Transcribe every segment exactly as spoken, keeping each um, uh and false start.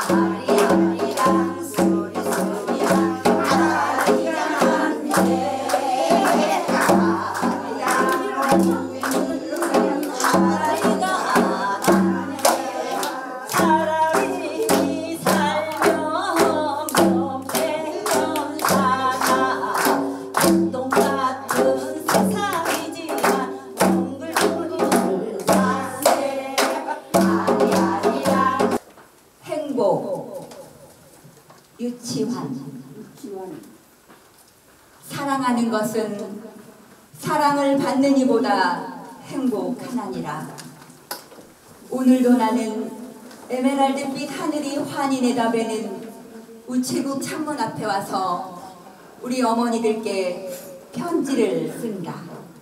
유치환. 사랑하는 것은 사랑을 받는 이보다 행복하나니라. 오늘도 나는 에메랄드빛 하늘이 환히 내다보는 우체국 창문 앞에 와서 우리 어머니들께 편지를 쓴다.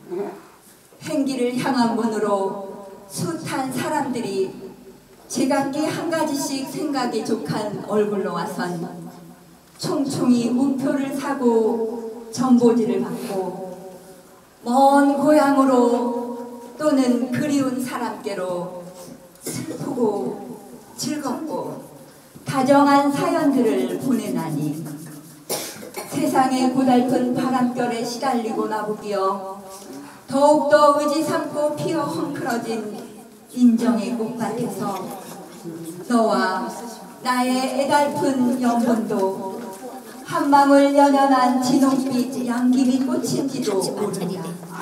행기를 향한 문으로 숱한 사람들이 제각기 한 가지씩 생각이 족한 얼굴로 와선 총총히 우표를 사고 전보지를 받고 먼 고향으로 또는 그리운 사람께로 슬프고 즐겁고 다정한 사연들을 보내나니 세상의 고달픈 바람결에 시달리고 나보기여 더욱더 의지 삼고 피어 헝클어진 인정의 꽃밭에서 너와 나의 애달픈 영혼도 한 방울 연연한 진홍빛 양귀비 꽃인지도 모른다.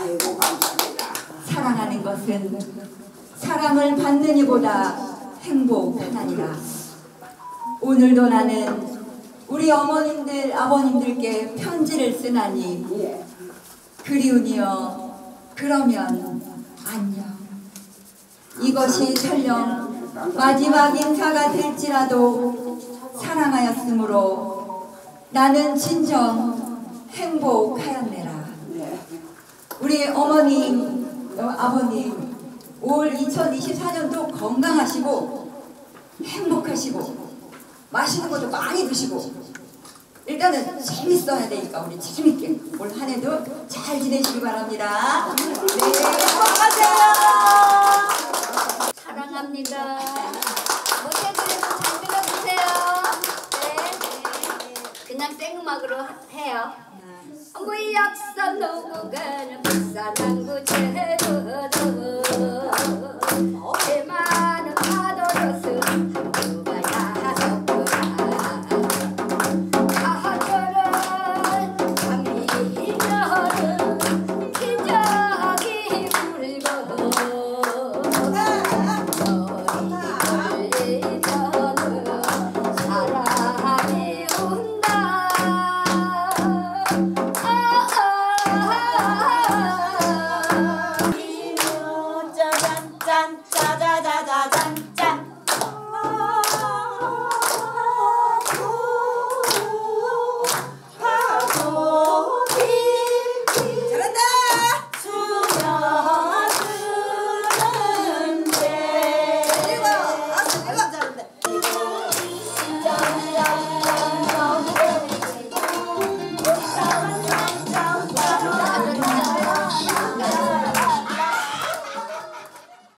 사랑하는 것은 사랑을 받는 이보다 행복하나니라. 오늘도 나는 우리 어머님들 아버님들께 편지를 쓰나니 그리우니여 그러면 안녕. 이것이 설령 마지막 인사가 될지라도 사랑하였으므로 나는 진정 행복하였네라. 우리 어머님, 아버님 올 이천이십사 년도 건강하시고 행복하시고 맛있는 것도 많이 드시고 일단은 재밌어야 되니까 우리 재밌게 올 한 해도 잘 지내시기 바랍니다. 네, 행복하세요. 사랑합니다. 못해드려도 잘 들어주세요. 네. 그냥 생음악으로 해요. 우리 앞선 오고 가는 부산 항구 제도도